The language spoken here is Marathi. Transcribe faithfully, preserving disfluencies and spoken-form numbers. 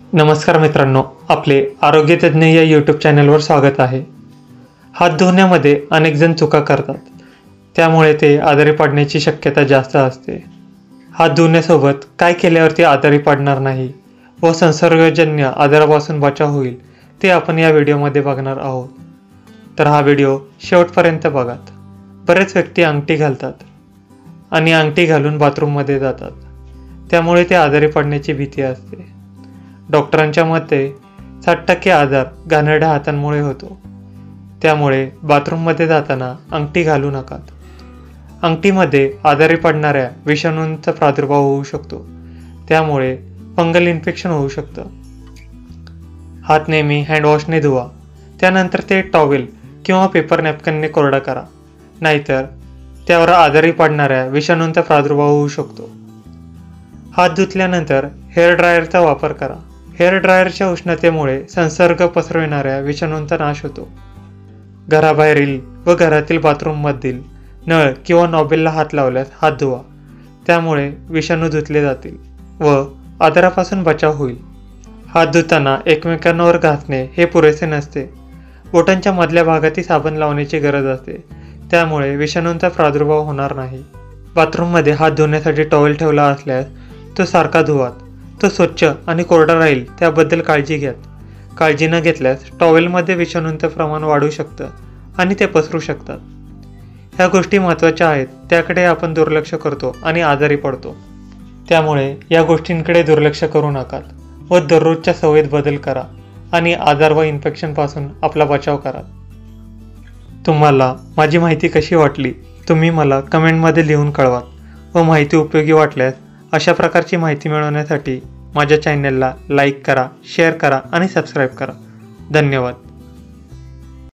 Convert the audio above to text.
नमस्कार मित्रांनो, आपले आरोग्य तज्ञ या यूट्यूब चॅनलवर स्वागत आहे। हात धुण्यामध्ये अनेक जण चुका करतात, त्यामुळे ते आजारी पडण्याची शक्यता जास्त असते। हात धुण्यासोबत काय केल्यावरती आजारी पडणार नाही व संसर्गजन्य आजारापासून बचाव होईल ते आपण या व्हिडिओमध्ये बघणार आहोत। तर हा व्हिडिओ शेवटपर्यंत बघा। बरेच व्यक्ती अंगठी घालतात आणि अंगठी घालून बाथरूममध्ये जातात, त्यामुळे ते आजारी पडण्याची भीती असते। डॉक्टरांच्या मते साठ टक्के आजार घाणेरड्या हातांमुळे होतो, त्यामुळे बाथरूममध्ये जाताना अंगठी घालू नका। अंगठीमध्ये आजारी पडणाऱ्या विषाणूंचा प्रादुर्भाव होऊ शकतो, त्यामुळे फंगल इन्फेक्शन होऊ शकतं। हात नेहमी हँडवॉशने धुवा, त्यानंतर ते टॉवेल किंवा पेपर नॅपकिनने कोरडा करा, नाहीतर त्यावर आजारी पडणाऱ्या विषाणूंचा प्रादुर्भाव होऊ शकतो। हात धुतल्यानंतर हेअर ड्रायरचा वापर करा। हेअर ड्रायरच्या उष्णतेमुळे संसर्ग पसरविणाऱ्या विषाणूंचा नाश होतो। घराबाहेरील व घरातील बाथरूममधील नळ किंवा नॉबेलला हात लावल्यास हात धुवा, त्यामुळे विषाणू धुतले जातील व आजारापासून बचाव होईल। हात धुताना एकमेकांवर घासणे हे पुरेसे नसते, बोटांच्या मधल्या भागातही साबण लावण्याची गरज असते, त्यामुळे विषाणूंचा प्रादुर्भाव होणार नाही। बाथरूममध्ये हात धुण्यासाठी टॉवेल ठेवला असल्यास तो सारखा धुवा, तो स्वच्छ आणि कोरडा राहील त्याबद्दल काळजी घ्या। काळजी न घेतल्यास टॉवेलमध्ये विषाणूंचं प्रमाण वाढू शकतं आणि ते पसरू शकतात। ह्या गोष्टी महत्त्वाच्या आहेत, त्याकडे आपण दुर्लक्ष करतो आणि आजारी पडतो, त्यामुळे या गोष्टींकडे दुर्लक्ष करू नका व दररोजच्या सवयीत बदल करा आणि आजार व इन्फेक्शनपासून आपला बचाव करा। तुम्हाला माझी माहिती कशी वाटली तुम्ही मला कमेंटमध्ये लिहून कळवा व माहिती उपयोगी वाटल्यास अशा प्रकारची माहिती मिळवण्यासाठी माझ्या चॅनलला लाईक करा, शेअर करा आणि सबस्क्राईब करा। धन्यवाद।